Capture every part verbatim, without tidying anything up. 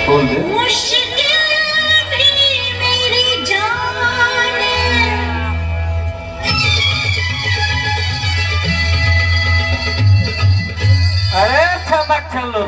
बोल दे। अरे चमक चलो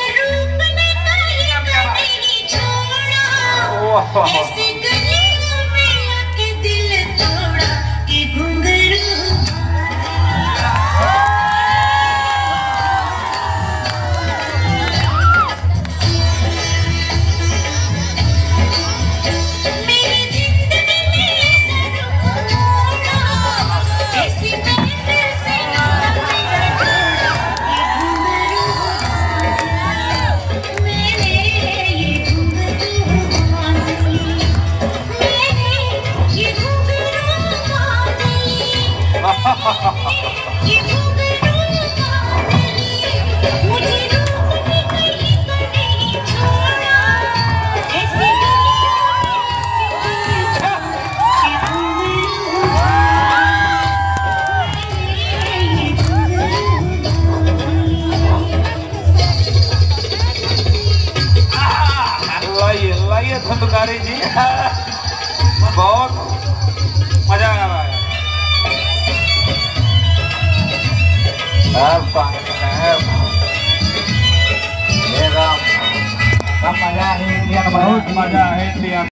लाइए धुंधकारी जी, बहुत मजा आ रहा है। मजा है इंडिया, बहुत मजा है इंडिया।